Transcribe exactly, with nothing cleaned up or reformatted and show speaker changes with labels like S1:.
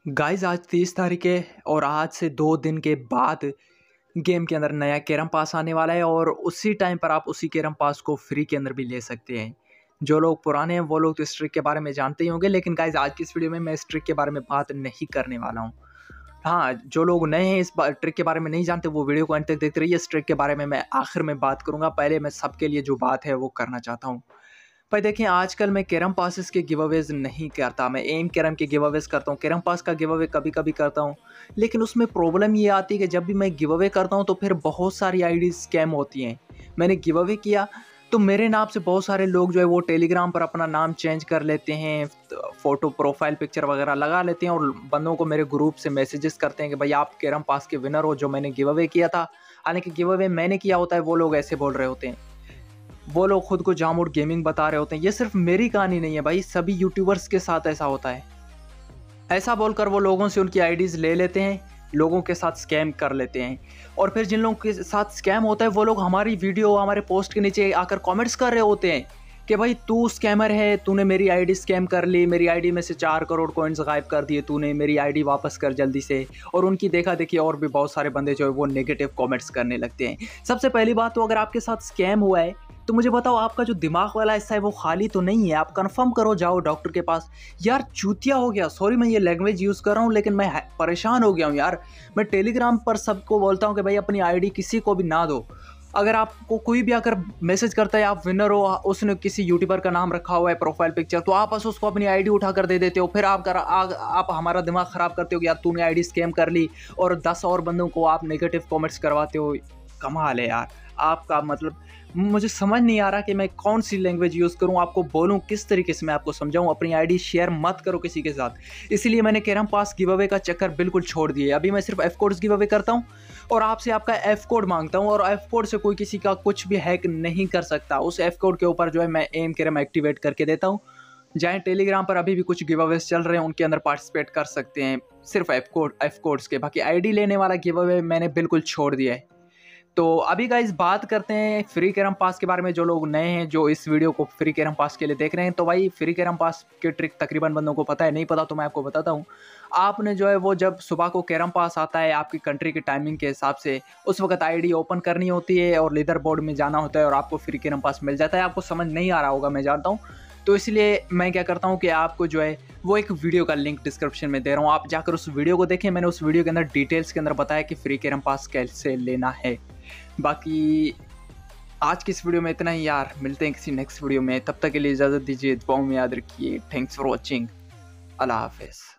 S1: Guys आज तीस तारीख है और आज से दो दिन के बाद गेम के अंदर नया कैरम पास आने वाला है और उसी टाइम पर आप उसी कैरम पास को फ्री के अंदर भी ले सकते हैं। जो लोग पुराने हैं वो लोग तो इस ट्रिक के बारे में जानते ही होंगे, लेकिन गाइस आज की इस वीडियो में मैं इस ट्रिक के बारे में बात नहीं करने वाला हूँ। हाँ, जो लोग नए हैं इस ट्रिक के बारे में नहीं जानते वो वीडियो को अंत तक देखते रहिए। इस ट्रिक के बारे में मैं आखिर में बात करूँगा, पहले मैं सबके लिए जो बात है वो करना चाहता हूँ। भाई देखिए, आजकल मैं कैरम पासेस के गिव अवेज नहीं करता, मैं एम कैरम के गिव अवेज करता हूँ। कैरम पास का गिव अवे कभी कभी करता हूँ, लेकिन उसमें प्रॉब्लम ये आती है कि जब भी मैं गिव अवे करता हूँ तो फिर बहुत सारी आईडी स्कैम होती हैं। मैंने गिव अवे किया तो मेरे नाम से बहुत सारे लोग जो है वो टेलीग्राम पर अपना नाम चेंज कर लेते हैं, फ़ोटो प्रोफाइल पिक्चर वगैरह लगा लेते हैं और बंदों को मेरे ग्रुप से मैसेजेस करते हैं कि भाई आप कैरम पास के विनर हो जो मैंने गिव अवे किया था। हालांकि गिव अवे मैंने किया होता है, वो लोग ऐसे बोल रहे होते हैं, वो लोग खुद को जामुट गेमिंग बता रहे होते हैं। ये सिर्फ मेरी कहानी नहीं है भाई, सभी यूट्यूबर्स के साथ ऐसा होता है। ऐसा बोलकर वो लोगों से उनकी आईडीज़ ले लेते हैं, लोगों के साथ स्कैम कर लेते हैं और फिर जिन लोगों के साथ स्कैम होता है वो लोग हमारी वीडियो हमारे पोस्ट के नीचे आकर कमेंट्स कर रहे होते हैं कि भाई तू स्कैमर है, तूने मेरी आईडी स्कैम कर ली, मेरी आईडी में से चार करोड़ कॉइन्स गायब कर दिए तूने, मेरी आईडी वापस कर जल्दी से। और उनकी देखा देखी और भी बहुत सारे बंदे जो है वो नेगेटिव कमेंट्स करने लगते हैं। सबसे पहली बात तो अगर आपके साथ स्कैम हुआ है तो मुझे बताओ आपका जो दिमाग वाला हिस्सा है वो खाली तो नहीं है, आप कंफर्म करो, जाओ डॉक्टर के पास। यार चूतिया हो गया, सॉरी मैं ये लैंग्वेज यूज़ कर रहा हूँ, लेकिन मैं परेशान हो गया हूँ यार। मैं टेलीग्राम पर सबको बोलता हूँ कि भाई अपनी आईडी किसी को भी ना दो। अगर आपको कोई भी अगर मैसेज करता है आप विनर हो, उसने किसी यूट्यूबर का नाम रखा हुआ है प्रोफाइल पिक्चर, तो आप बस उसको अपनी आईडी उठा कर दे देते हो। फिर आप कर आ, आप हमारा दिमाग ख़राब करते हो कि यार तूने आईडी स्कैम कर ली और दस और बंदों को आप नेगेटिव कमेंट्स करवाते हो। कमाल है यार आपका, मतलब मुझे समझ नहीं आ रहा कि मैं कौन सी लैंग्वेज यूज़ करूं, आपको बोलूं किस तरीके से, मैं आपको समझाऊं। अपनी आईडी शेयर मत करो किसी के साथ, इसलिए मैंने कैरम पास गिव अवे का चक्कर बिल्कुल छोड़ दिया। अभी मैं सिर्फ एफ कोड्स गिव अवे करता हूं और आपसे आपका एफ कोड मांगता हूं और एफ कोड से कोई किसी का कुछ भी हैक नहीं कर सकता। उस एफ कोड के ऊपर जो है मैं एम कैरम एक्टिवेट करके देता हूँ। जाएँ टेलीग्राम पर, अभी भी कुछ गिव अवेज चल रहे हैं, उनके अंदर पार्टिसिपेट कर सकते हैं सिर्फ एफ कोड एफ कोड्स के। बाकी आईडी लेने वाला गिव अवे मैंने बिल्कुल छोड़ दिया है। तो अभी गाइस बात करते हैं फ्री कैरम पास के बारे में। जो लोग नए हैं जो इस वीडियो को फ्री कैरम पास के लिए देख रहे हैं, तो भाई फ्री कैरम पास के ट्रिक तकरीबन बंदों को पता है, नहीं पता तो मैं आपको बताता हूँ। आपने जो है वो जब सुबह को कैरम पास आता है आपकी कंट्री की टाइमिंग के हिसाब से, उस वक्त आईडी ओपन करनी होती है और लीडर बोर्ड में जाना होता है और आपको फ्री कैरम पास मिल जाता है। आपको समझ नहीं आ रहा होगा मैं जानता हूँ, तो इसलिए मैं क्या करता हूँ कि आपको जो है वो एक वीडियो का लिंक डिस्क्रिप्शन में दे रहा हूँ, आप जाकर उस वीडियो को देखें। मैंने उस वीडियो के अंदर डिटेल्स के अंदर बताया कि फ्री कैरम पास कैसे लेना है। बाकी आज की इस वीडियो में इतना ही यार, मिलते हैं किसी नेक्स्ट वीडियो में, तब तक के लिए इजाज़त दीजिए, दुआओं में याद रखिए। थैंक्स फॉर वॉचिंग, अल्लाह हाफिज़।